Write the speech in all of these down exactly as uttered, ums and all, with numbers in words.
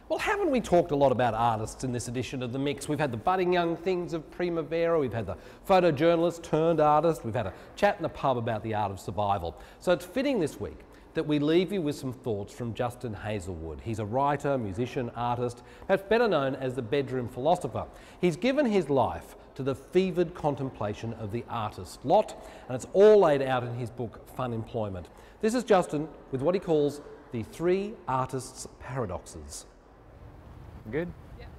Well, haven't we talked a lot about artists in this edition of The Mix? We've had the budding young things of Primavera, we've had the photojournalist turned artist, we've had a chat in a pub about the art of survival. So it's fitting this week that we leave you with some thoughts from Justin Heazlewood. He's a writer, musician, artist, perhaps better known as the bedroom philosopher. He's given his life to the fevered contemplation of the artist lot, and it's all laid out in his book, Funemployed. This is Justin with what he calls the three artists' paradoxes. Good? Yeah.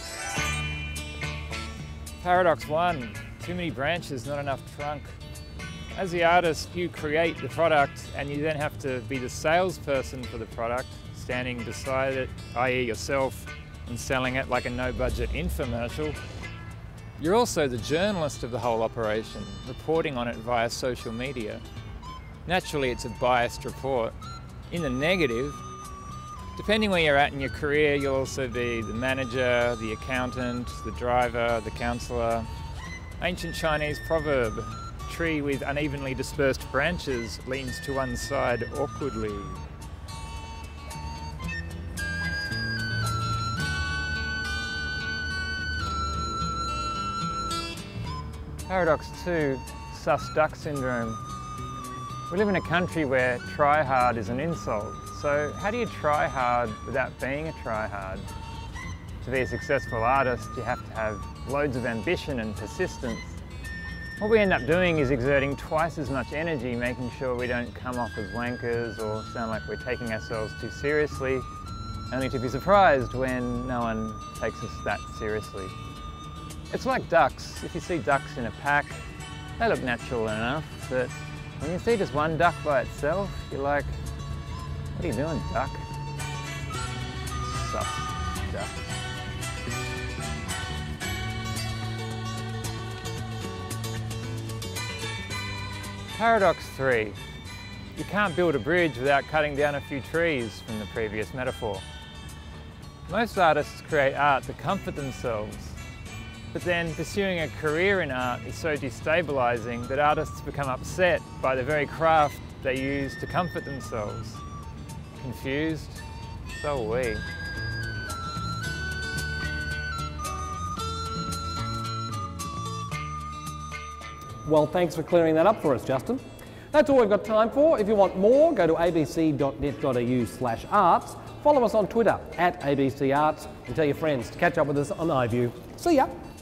Paradox one, too many branches, not enough trunk. As the artist, you create the product and you then have to be the salesperson for the product, standing beside it, that is yourself, and selling it like a no-budget infomercial. You're also the journalist of the whole operation, reporting on it via social media. Naturally, it's a biased report. In the negative, depending where you're at in your career, you'll also be the manager, the accountant, the driver, the counsellor. Ancient Chinese proverb, tree with unevenly dispersed branches leans to one side awkwardly. Paradox two, sus duck syndrome. We live in a country where try hard is an insult. So how do you try hard without being a try hard? To be a successful artist, you have to have loads of ambition and persistence. What we end up doing is exerting twice as much energy, making sure we don't come off as wankers or sound like we're taking ourselves too seriously, only to be surprised when no one takes us that seriously. It's like ducks. If you see ducks in a pack, they look natural enough, but when you see just one duck by itself, you're like, what are you doing, duck? Sus duck. Paradox three. You can't build a bridge without cutting down a few trees, from the previous metaphor. Most artists create art to comfort themselves, but then pursuing a career in art is so destabilising that artists become upset by the very craft they use to comfort themselves. Confused? So are we. Well, thanks for clearing that up for us, Justin. That's all we've got time for. If you want more, go to a b c dot net dot a u slash arts. Follow us on Twitter at A B C Arts and tell your friends to catch up with us on iView. See ya.